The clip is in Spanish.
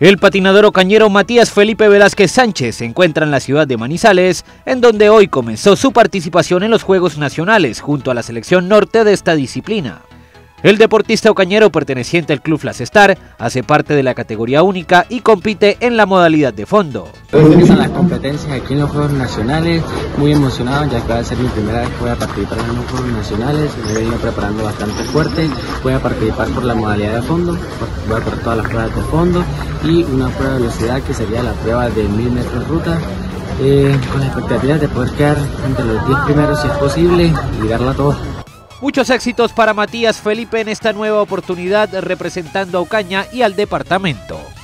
El patinador ocañero Matías Felipe Velázquez Sánchez se encuentra en la ciudad de Manizales, en donde hoy comenzó su participación en los Juegos Nacionales junto a la selección norte de esta disciplina. El deportista ocañero perteneciente al Club Flasestar hace parte de la categoría única y compite en la modalidad de fondo. Hoy empiezan las competencias aquí en los Juegos Nacionales, muy emocionado ya que va a ser mi primera vez que voy a participar en los Juegos Nacionales, me he venido preparando bastante fuerte, voy a participar por la modalidad de fondo, voy a correr todas las pruebas de fondo y una prueba de velocidad que sería la prueba de 1000 metros ruta, con las expectativas de poder quedar entre los 10 primeros si es posible y darla todo. Muchos éxitos para Matías Felipe en esta nueva oportunidad representando a Ocaña y al departamento.